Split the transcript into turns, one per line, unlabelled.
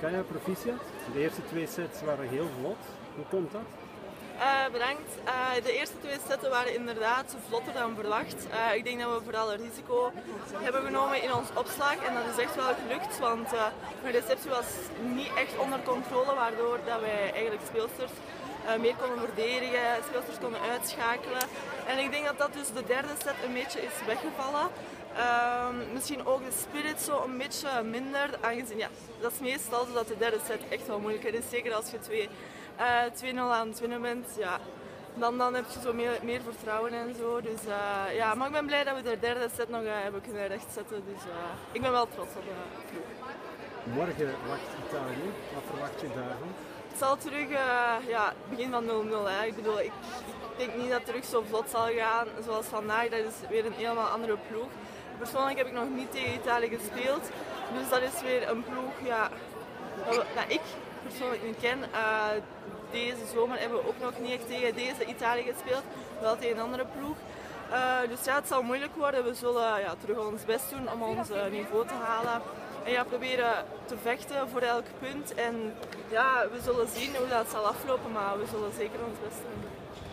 Kaya, proficiat. De eerste 2 sets waren heel vlot. Hoe komt dat?
Bedankt. De eerste 2 setten waren inderdaad vlotter dan verwacht. Ik denk dat we vooral een risico hebben genomen in ons opslag en dat is echt wel gelukt, want de receptie was niet echt onder controle, waardoor dat wij eigenlijk speelsters meer konden verdedigen, speelsters konden uitschakelen. En ik denk dat dat dus de derde set een beetje is weggevallen. Misschien ook de spirit zo een beetje minder, aangezien ja, dat is meestal zo dat de derde set echt wel moeilijker is, zeker als je 2-0 aan het winnen bent. Ja. Dan heb je zo meer vertrouwen en zo. Dus, ja, maar ik ben blij dat we de derde set nog hebben kunnen rechtzetten. Dus ik ben wel trots op de ploeg.
Morgen wacht Italië. Wat verwacht je daarvan?
Het zal terug ja, begin van 0-0. Ik bedoel, ik denk niet dat het terug zo vlot zal gaan zoals vandaag. Dat is weer een helemaal andere ploeg. Persoonlijk heb ik nog niet tegen Italië gespeeld. Dus dat is weer een ploeg ja, dat ik persoonlijk niet ken. Deze zomer hebben we ook nog niet echt tegen deze Italië gespeeld, wel tegen een andere ploeg. Dus ja, het zal moeilijk worden. We zullen ja, terug ons best doen om ons niveau te halen. En ja, proberen te vechten voor elk punt. En ja, we zullen zien hoe dat zal aflopen, maar we zullen zeker ons best doen.